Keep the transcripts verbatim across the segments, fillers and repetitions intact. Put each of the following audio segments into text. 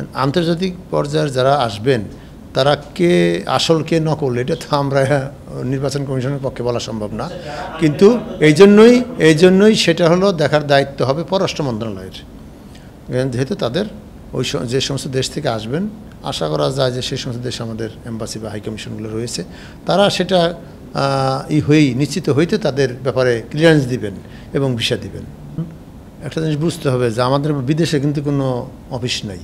আন্তর্জাতিক পর্যায়ের যারা আসবেন তারা কে আসল কে নকল এটা তো আমরা নির্বাচন কমিশনের পক্ষে বলা সম্ভব না, কিন্তু এই জন্যই এই জন্যই সেটা হলো দেখার দায়িত্ব হবে পররাষ্ট্র মন্ত্রণালয়ের, যেহেতু তাদের ওই যে সমস্ত দেশ থেকে আসবেন আশা করা যায় যে সেই সমস্ত দেশে আমাদের এম্বাসি বা হাইকমিশনগুলো রয়েছে, তারা সেটা ই হয়েই নিশ্চিত হইতে তাদের ব্যাপারে ক্লিয়ারেন্স দিবেন এবং ভিসা দিবেন। একটা জিনিস বুঝতে হবে যে আমাদের বিদেশে কিন্তু কোনো অফিস নাই,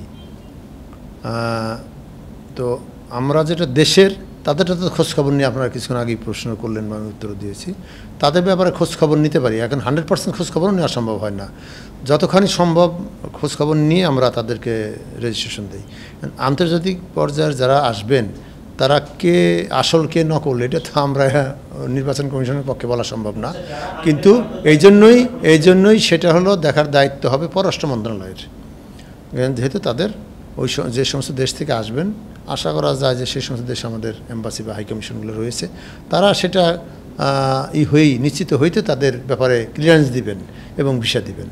তো আমরা যেটা দেশের তাদেরটা তো খোঁজখবর নিয়ে আপনারা কিছুক্ষণ আগেই প্রশ্ন করলেন বা আমি উত্তর দিয়েছি, তাদের ব্যাপারে খোঁজখবর নিতে পারি। এখন হান্ড্রেড পার্সেন্ট খোঁজখবরও নেওয়া সম্ভব হয় না, যতখানি সম্ভব খোঁজখবর নিয়ে আমরা তাদেরকে রেজিস্ট্রেশন দিই। আন্তর্জাতিক পর্যায়ের যারা আসবেন তারা কে আসল কে নকল এটা তো আমরা নির্বাচন কমিশনের পক্ষে বলা সম্ভব না, কিন্তু এই জন্যই এই জন্যই সেটা হলো দেখার দায়িত্ব হবে পররাষ্ট্র মন্ত্রণালয়ের, যেহেতু তাদের ওই যে সমস্ত দেশ থেকে আসবেন আশা করা যায় যে সেই সমস্ত দেশে আমাদের এম্বাসি বা হাইকমিশনগুলো রয়েছে, তারা সেটা ই হয়েই নিশ্চিত হইতে তাদের ব্যাপারে ক্লিয়ারেন্স দিবেন এবং ভিসা দিবেন।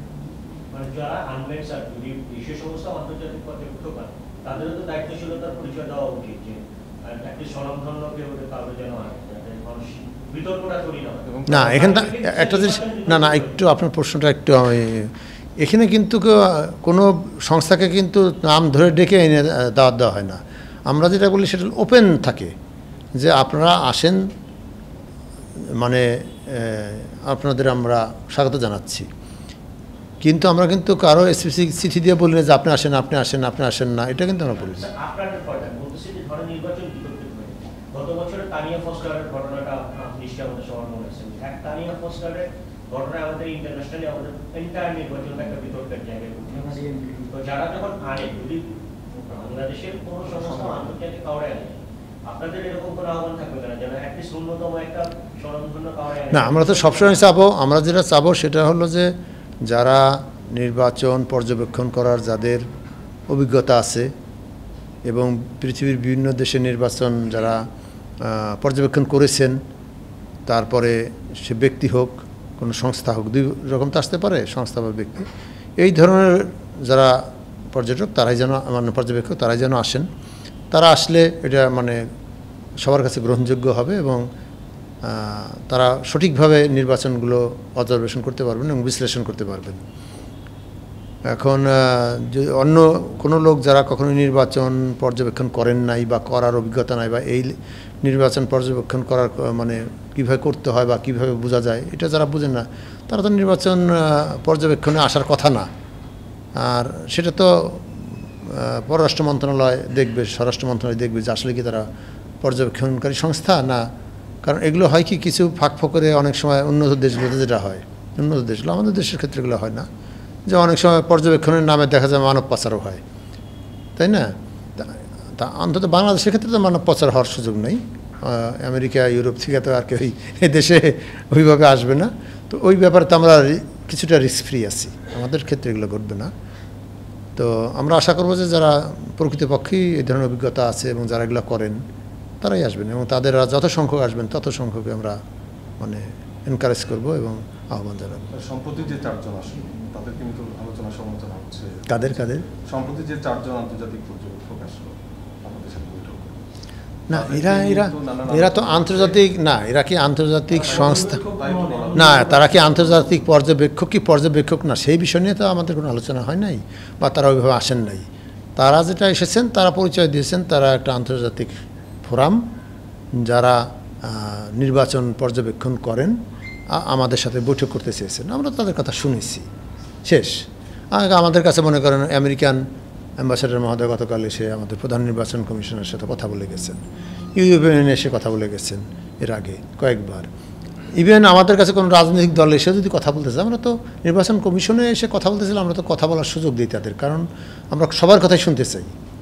না এখানটা একটা জিনিস না না একটু আপনার প্রশ্নটা একটু এখানে কিন্তু কোনো সংস্থাকে কিন্তু নাম ধরে ডেকে এনে দাওয়াত দেওয়া হয় না। আমরা যেটা বলি সেটা ওপেন থাকে যে আপনারা আসেন, মানে আপনাদের আমরা স্বাগত জানাচ্ছি, কিন্তু আমরা কিন্তু কারো স্পেসিফিক চিঠি দিয়ে বলি না যে আপনি আসেন আপনি আসেন আপনি আসেন না, এটা কিন্তু আমরা বলি না। ঘটনা আমাদের ইন্টারন্যাশনালি আমাদের এন্টায়ার নির্বাচনটা একটা বিতর্কের জায়গায় তো যারা যখন আনে যদি বাংলাদেশের কোনো সংস্থা আন্তর্জাতিক কাউরে আনে আপনাদের এরকম কোনো আহ্বান থাকবে না যেন অ্যাটলিস্ট ন্যূনতম একটা স্বনামধন্য কাউরে আনে? না আমরা তো সবসময় চাবো, আমরা যেটা চাবো সেটা হলো যে যারা নির্বাচন পর্যবেক্ষণ করার যাদের অভিজ্ঞতা আছে এবং পৃথিবীর বিভিন্ন দেশে নির্বাচন যারা পর্যবেক্ষণ করেছেন, তারপরে সে ব্যক্তি হোক কোনো সংস্থা হোক, দুই রকম তো আসতে পারে সংস্থা বা ব্যক্তি, এই ধরনের যারা পর্যটক তারাই যেন মানে পর্যবেক্ষক তারাই যেন আসেন, তারা আসলে এটা মানে সবার কাছে গ্রহণযোগ্য হবে এবং তারা সঠিকভাবে নির্বাচনগুলো অবজারভেশন করতে পারবেন এবং বিশ্লেষণ করতে পারবেন। এখন অন্য কোনো লোক যারা কখনো নির্বাচন পর্যবেক্ষণ করেন নাই বা করার অভিজ্ঞতা নাই বা এই নির্বাচন পর্যবেক্ষণ করার মানে কীভাবে করতে হয় বা কীভাবে বোঝা যায় এটা যারা বুঝেন না, তারা তো নির্বাচন পর্যবেক্ষণে আসার কথা না। আর সেটা তো পররাষ্ট্র মন্ত্রণালয় দেখবে, স্বরাষ্ট্র মন্ত্রণালয় দেখবে যে আসলে কি তারা পর্যবেক্ষণকারী সংস্থা না। কারণ এগুলো হয় কি কিছু ফাঁক ফোকরে অনেক সময় উন্নত দেশগুলোতে যেটা হয়, উন্নত দেশগুলো আমাদের দেশের ক্ষেত্রে এগুলো হয় না, যে অনেক সময় পর্যবেক্ষণের নামে দেখা যায় মানব পাচারও হয়, তাই না? তা অন্তত বাংলাদেশের ক্ষেত্রে তো মানব পাচার হওয়ার সুযোগ নেই, আমেরিকা ইউরোপ থেকে তো আর কেউ এই দেশে ওইভাবে আসবে না, তো ওই ব্যাপারে তো আমরা কিছুটা রিস্ক ফ্রি আছি, আমাদের ক্ষেত্রে এগুলো ঘটবে না। তো আমরা আশা করবো যে যারা প্রকৃতপক্ষেই এই ধরনের অভিজ্ঞতা আছে এবং যারা এগুলো করেন তারাই আসবেন এবং তাদের যত সংখ্যক আসবেন তত সংখ্যকে আমরা মানে এনকারেজ করবো এবং আহ্বান জানাবো। সম্প্রতি যে চারজন আসেন তাদের কিন্তু আলোচনা সমালোচনা হচ্ছে, কাদের কাদের সম্প্রতি যে চারজন আন্তর্জাতিক পর্যবেক্ষক আসলো আমাদের সাথে বৈঠক, না এরা এরা এরা তো আন্তর্জাতিক না, এরা কি আন্তর্জাতিক সংস্থা না, তারা কি আন্তর্জাতিক পর্যবেক্ষক কি পর্যবেক্ষক না সেই বিষয় নিয়ে তো আমাদের কোনো আলোচনা হয় নাই বা তারা ওইভাবে আসেন নাই। তারা যেটা এসেছেন তারা পরিচয় দিয়েছেন তারা একটা আন্তর্জাতিক ফোরাম যারা নির্বাচন পর্যবেক্ষণ করেন আমাদের সাথে বৈঠক করতে চেয়েছেন, আমরা তাদের কথা শুনেছি শেষ। আমাদের কাছে মনে করেন আমেরিকান অ্যাম্বাসেডর মহোদয় গতকাল এসে আমাদের প্রধান নির্বাচন কমিশনের সাথে কথা বলে গেছেন, ইউএন এসে কথা বলে গেছেন এর আগে কয়েকবার। ইভেন আমাদের কাছে কোনো রাজনৈতিক দল এসে যদি কথা বলতেছে আমরা তো নির্বাচন কমিশনে এসে কথা বলতেছিলাম, আমরা তো কথা বলার সুযোগ দিই তাদের, কারণ আমরা সবার কথাই শুনতে চাই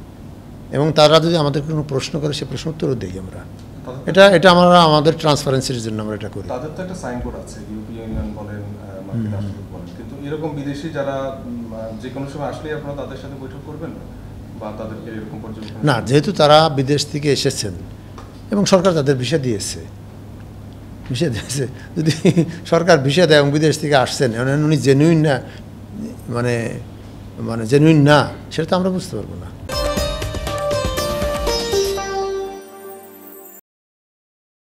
এবং তারা যদি আমাদের কোনো প্রশ্ন করে সে প্রশ্ন উত্তরও দিই আমরা। এটা এটা আমরা আমাদের ট্রান্সপারেন্সির জন্য আমরা এটা করি। তাদের তো একটা সাইনবোর্ড আছে, ইউরোপিয়ান ইউনিয়ন বলেন মার্কিন রাষ্ট্রদূত বলেন, কিন্তু এরকম বিদেশি যারা যে কোনো সময় আসলেই আপনারা তাদের সাথে বৈঠক করবেন বা তাদেরকে এরকম পর্যবেক্ষণ না, যেহেতু তারা বিদেশ থেকে এসেছেন এবং সরকার তাদের ভিসা দিয়েছে ভিসা দিয়েছে যদি সরকার ভিসা দেয় এবং বিদেশ থেকে আসছেন উনি জেনুইন না মানে মানে জেনুইন না সেটা তো আমরা বুঝতে পারবো না।